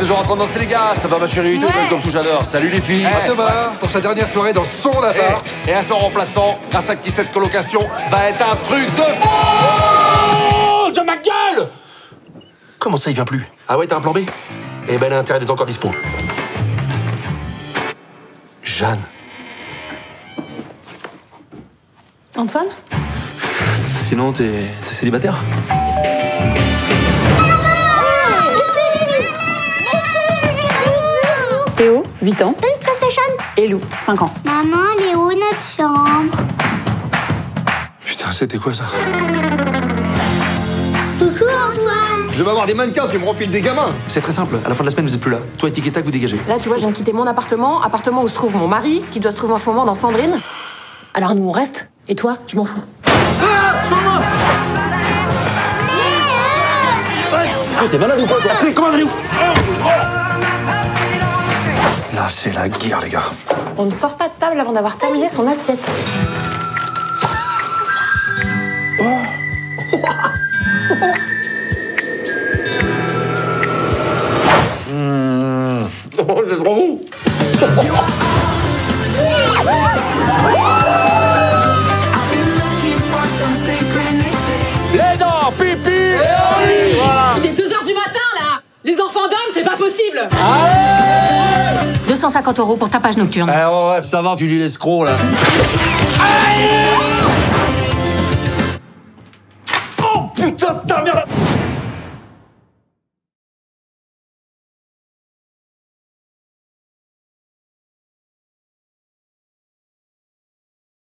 toujours en train de danser, les gars. Ça va, ma chérie? Tout comme tout, j'adore. Salut, les filles. Thomas, pour sa dernière soirée dans son appart. Et à son remplaçant, grâce à qui cette colocation va être un truc de... Oh, de ma gueule! Comment ça, il vient plus? Ah ouais, t'as un plan B? Eh ben, l'intérêt est encore dispo. Jeanne. Antoine? Sinon, t'es célibataire? Théo, 8 ans. T'as une PlayStation? Et Lou, 5 ans. Maman, elle est où notre chambre? Putain, c'était quoi ça? Coucou Antoine. Je vais avoir des mannequins, tu me refiles des gamins. C'est très simple, à la fin de la semaine, vous êtes plus là. Toi et Tic et Tac, vous dégagez. Là, tu vois, je viens de quitter mon appartement où se trouve mon mari, qui doit se trouver en ce moment dans Sandrine. Alors nous, on reste. Et toi, je m'en fous. Oh, t'es malade ou quoi, toi? Là, c'est la guerre, les gars. On ne sort pas de table avant d'avoir terminé son assiette. Oh, c'est trop bon. Les dents, pipi. Voilà. Il est 2h du matin, là. Les enfants dorment, c'est pas possible. 250 € pour tapage nocturne. Eh ouais, ça va, tu lis l'escroc, là.